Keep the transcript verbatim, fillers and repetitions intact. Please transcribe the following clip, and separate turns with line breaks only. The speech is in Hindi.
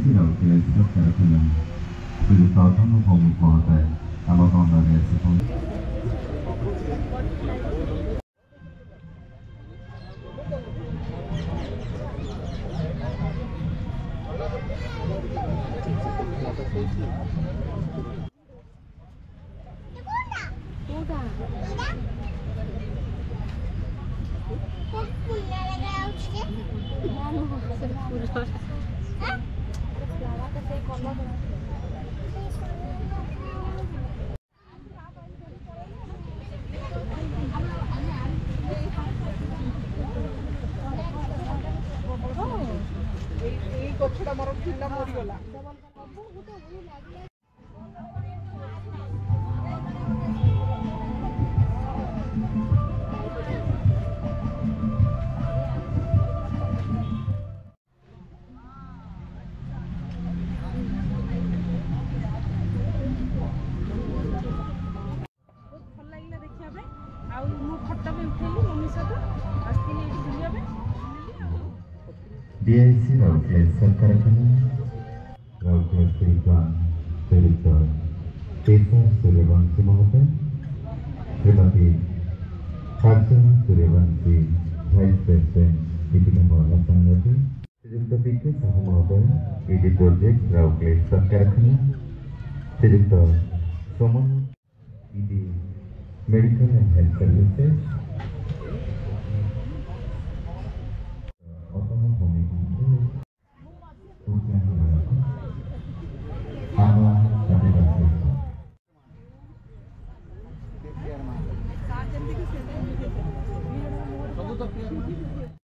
सी राउरकेला इस्पात कारखाना श्रीयुक्त अधर्म भौमिक महोदय आम गणना आसी
गछटा मर फिल्ला मरीगला
डीआईसी राउरकेला इस्पात कारखाना राउरकेला स्टील प्लांट श्रीयुक्त केशव सूर्यवंशी महोदय श्रीमती कांचना सूर्यवंशी वाइस प्रेसिडेंट दीपिका महिला संगठन श्रीयुक्त पीके साहू महोदय ईडी प्रोजेक्ट राउरकेला इस्पात कारखाना Shriyukt Soman ED medical and health services
सब तो